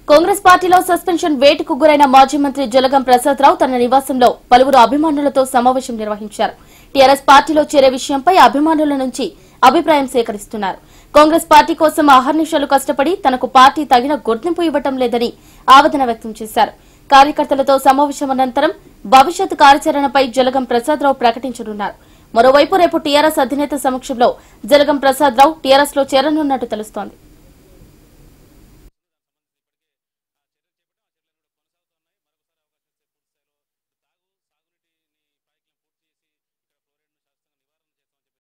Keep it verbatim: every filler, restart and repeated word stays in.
కాంగ్రెస్ పార్టీలో సస్పెన్షన్ వేటుకు గురైన మాజీ మంత్రి జలగం ప్రసాద్ రావు తన నివాసంలో పలువురు అభిమానులతో సమావేశం నిర్వహించారు. టీఆర్ఎస్ పార్టీలో చేరే విషయంపై అభిమానుల నుంచి అభిప్రాయం సేకరిస్తున్నారు. కాంగ్రెస్ పార్టీ కోసం అహర్నిశలు కష్టపడి తనకు పార్టీ తగిన గుర్తింపు ఇవ్వటం లేదని ఆవేదన వ్యక్తం చేశారు. కార్యకర్తలతో సమావేశం అనంతరం భవిష్యత్ కార్యాచరణపై జలగం ప్రసాద్ రావు ప్రకటించనున్నారు. మరోవైపు రేపు టీఆర్ఎస్ అధినేత సమక్షంలో జలగం ప్రసాద్ రావు టీఆర్ఎస్ లో చేరనున్నట్టు తెలుస్తోంది.